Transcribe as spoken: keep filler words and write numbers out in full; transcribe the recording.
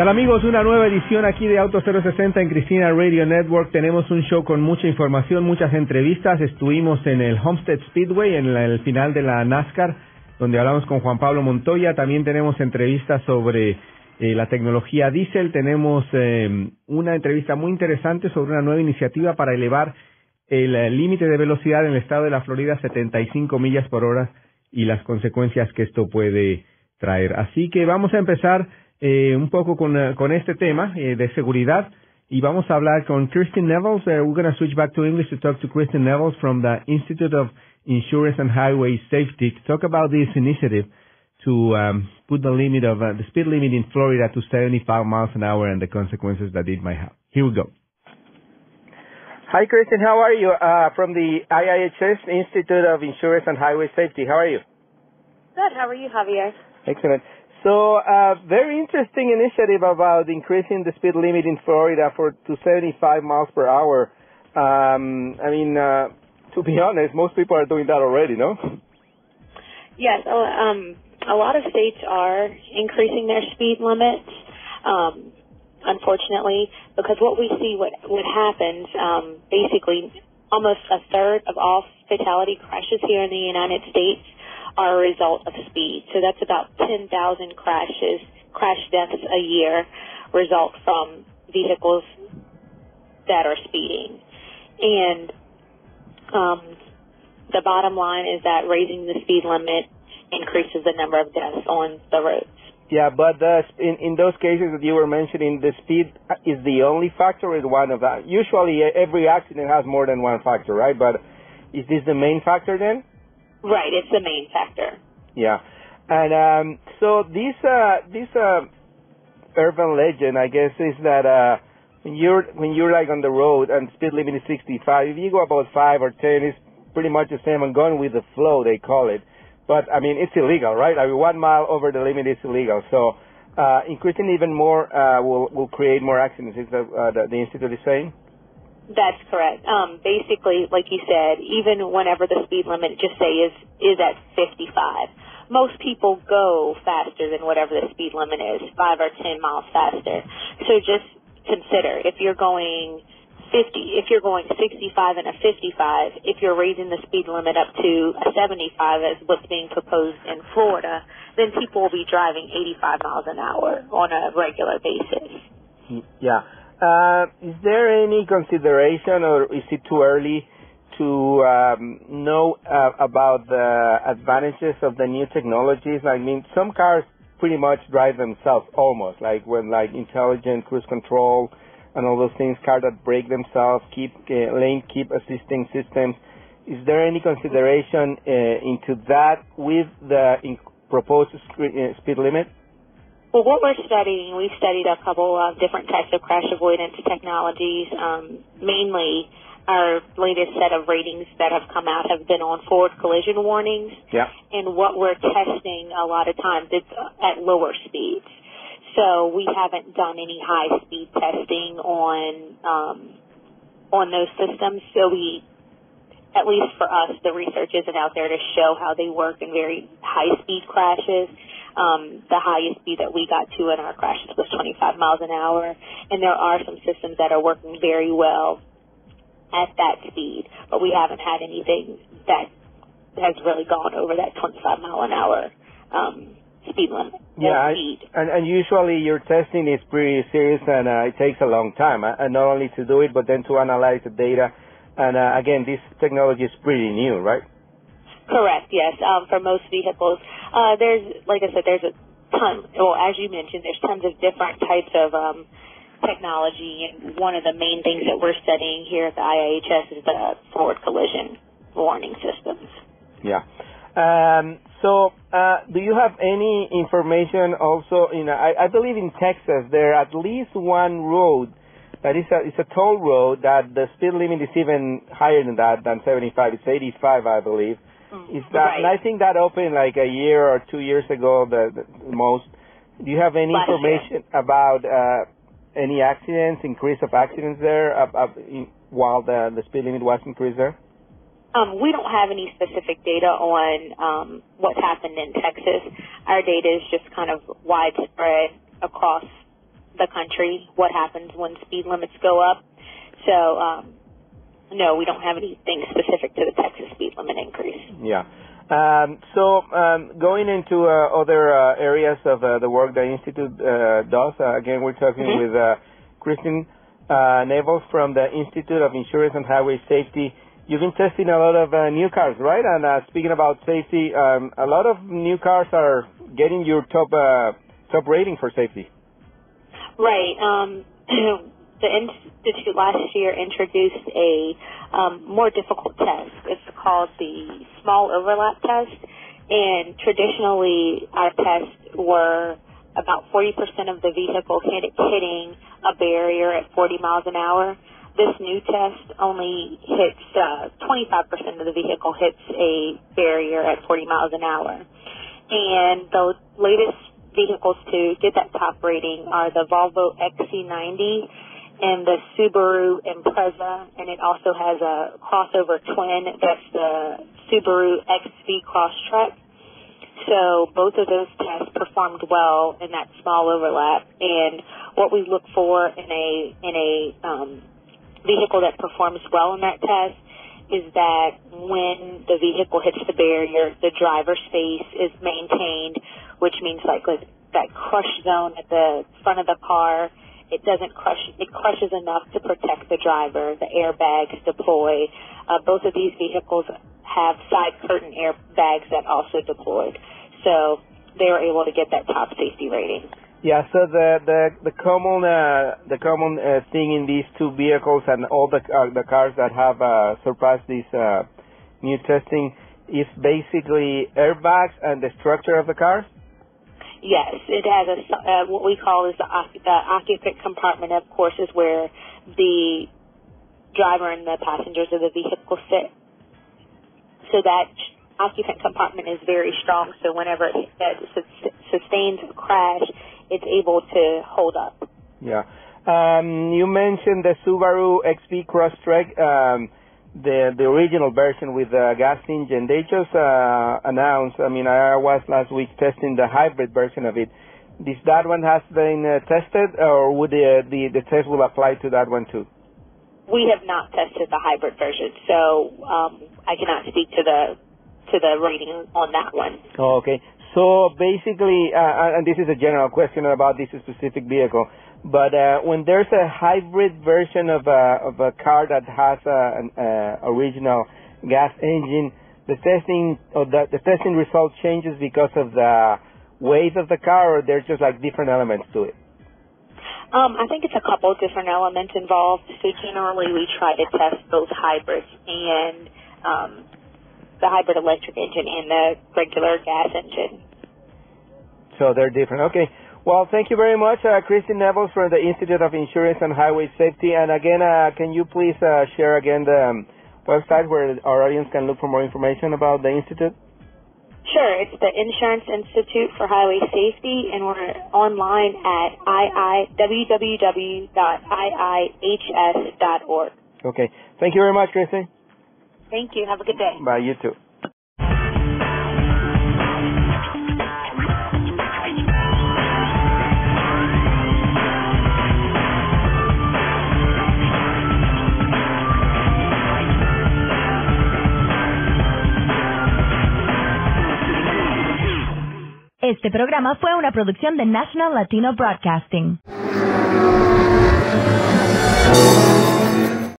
Hola amigos, una nueva edición aquí de Auto cero sesenta en Cristina Radio Network. Tenemos un show con mucha información, muchas entrevistas. Estuvimos en el Homestead Speedway, en la, el final de la NASCAR, donde hablamos con Juan Pablo Montoya. También tenemos entrevistas sobre eh, la tecnología diésel. Tenemos eh, una entrevista muy interesante sobre una nueva iniciativa para elevar el eh, límite de velocidad en el estado de la Florida a setenta y cinco millas por hora y las consecuencias que esto puede traer. Así que vamos a empezar Eh, un poco con, uh, con este tema eh, de seguridad y vamos a hablar con Kristen Nevels. Uh, we're going to switch back to English to talk to Kristen Nevels from the Institute of Insurance and Highway Safety to talk about this initiative to um, put the limit of uh, the speed limit in Florida to seventy-five miles an hour and the consequences that it might have. Here we go. Hi, Kristen. How are you? Uh, from the I I H S Institute of Insurance and Highway Safety. How are you? Good. How are you, Javier? Excellent. So, uh, very interesting initiative about increasing the speed limit in Florida for to seventy-five miles per hour. Um, I mean, uh, to be honest, most people are doing that already, no? Yes. Um, a lot of states are increasing their speed limits, um, unfortunately, because what we see, what, what happens, um, basically almost a third of all fatality crashes here in the United States are a result of speed. So that's about ten thousand crashes, crash deaths a year result from vehicles that are speeding. And um, the bottom line is that raising the speed limit increases the number of deaths on the roads. Yeah, but uh, in, in those cases that you were mentioning, the speed is the only factor or is one of that? Usually every accident has more than one factor, right? But is this the main factor then? Right, it's the main factor. Yeah, and um, so this uh, this uh, urban legend, I guess, is that uh, when you're when you're like on the road and speed limit is sixty-five, if you go about five or ten, it's pretty much the same and going with the flow, they call it. But I mean, it's illegal, right? I mean, one mile over the limit is illegal. So uh, increasing even more uh, will will create more accidents. Is that uh, the, the institute is saying? That's correct. Um, basically, like you said, even whenever the speed limit, just say, is is at fifty-five, most people go faster than whatever the speed limit is, five or ten miles faster. So just consider, if you're going fifty, if you're going sixty-five and a fifty-five, if you're raising the speed limit up to a seventy-five as what's being proposed in Florida, then people will be driving eighty-five miles an hour on a regular basis. Yeah. Uh, is there any consideration, or is it too early to um, know uh, about the advantages of the new technologies? I mean, some cars pretty much drive themselves almost, like when like intelligent cruise control and all those things, cars that brake themselves, keep uh, lane keep assisting systems. Is there any consideration uh, into that with the in proposed sp- uh, speed limit? Well, what we're studying, we've studied a couple of different types of crash avoidance technologies. Um, mainly, our latest set of ratings that have come out have been on forward collision warnings. Yeah. And what we're testing a lot of times, it's at lower speeds. So we haven't done any high-speed testing on um, on those systems. So we, at least for us, the research isn't out there to show how they work in very high-speed crashes. Um, the highest speed that we got to in our crashes was twenty-five miles an hour, and there are some systems that are working very well at that speed, but we haven't had anything that has really gone over that twenty-five mile an hour um, speed limit. Yeah, speed. I, and, and usually your testing is pretty serious, and uh, it takes a long time, uh, and not only to do it, but then to analyze the data. And uh, again, this technology is pretty new, right? Correct, yes. Um, for most vehicles, uh, there's, like I said, there's a ton, well, as you mentioned, there's tons of different types of um, technology, and one of the main things that we're studying here at the I I H S is the forward collision warning systems. Yeah. Um, so, uh, do you have any information also in, I, I believe in Texas, there at least one road that is a, it's a toll road that the speed limit is even higher than that, than seventy-five. It's eighty-five, I believe. Is that, right. And I think that opened like a year or two years ago, the, the most. Do you have any Last information year. about uh, any accidents, increase of accidents there uh, uh, in, while the, the speed limit was increased there? Um, we don't have any specific data on um, what's happened in Texas. Our data is just kind of widespread across the country what happens when speed limits go up. So, um, no, we don't have anything specific to the Texas speed limit increase. Yeah. Um, so, um, going into uh, other uh, areas of uh, the work the Institute uh, does, uh, again, we're talking mm-hmm. with uh, Kristen uh, Nevels from the Institute of Insurance and Highway Safety. You've been testing a lot of uh, new cars, right? And uh, speaking about safety, um, a lot of new cars are getting your top uh, top rating for safety. Right. Um, the Institute last year introduced a um, more difficult test. It's called the small overlap test. And traditionally, our tests were about forty percent of the vehicle hit, hitting a barrier at forty miles an hour. This new test only hits uh, twenty-five percent of the vehicle hits a barrier at forty miles an hour. And the latest vehicles to get that top rating are the Volvo X C ninety and the Subaru Impreza, and it also has a crossover twin that's the Subaru X V Crosstrek. So both of those tests performed well in that small overlap, and what we look for in a in a um, vehicle that performs well in that test is that when the vehicle hits the barrier, the driver space is maintained, which means like, like that crush zone at the front of the car, it doesn't crush, it crushes enough to protect the driver. The airbags deploy. Uh, both of these vehicles have side curtain airbags that also deployed. So they were able to get that top safety rating. Yeah, so the the the common uh, the common uh, thing in these two vehicles and all the uh, the cars that have uh, surpassed this uh, new testing is basically airbags and the structure of the cars. Yes, it has a uh, what we call is the, the occupant compartment. Of course, is where the driver and the passengers of the vehicle sit. So that occupant compartment is very strong. So whenever it uh, sustains a crash, it's able to hold up. Yeah. Um, you mentioned the Subaru X V Crosstrek, um, the the original version with the gas engine. They just uh, announced, I mean, I was last week testing the hybrid version of it. Is that one has been uh, tested, or would the, the, the test will apply to that one too? We have not tested the hybrid version, so um, I cannot speak to the to the rating on that one. Oh, okay. So basically, uh, and this is a general question about this specific vehicle, but uh, when there's a hybrid version of a, of a car that has a, an uh, original gas engine, the testing or the, the testing result changes because of the weight of the car, or there's just like different elements to it? Um, I think it's a couple of different elements involved. So generally, we try to test both hybrids and um, the hybrid electric engine and the regular gas engine. So they're different. Okay. Well, thank you very much, uh, Kristen Nevels from the Institute of Insurance and Highway Safety. And again, uh, can you please uh, share again the um, website where our audience can look for more information about the Institute? Sure. It's the Insurance Institute for Highway Safety, and we're online at w w w dot i i h s dot org. Okay. Thank you very much, Kristen. Thank you. Have a good day. Bye. You too. Este programa fue una producción de National Latino Broadcasting.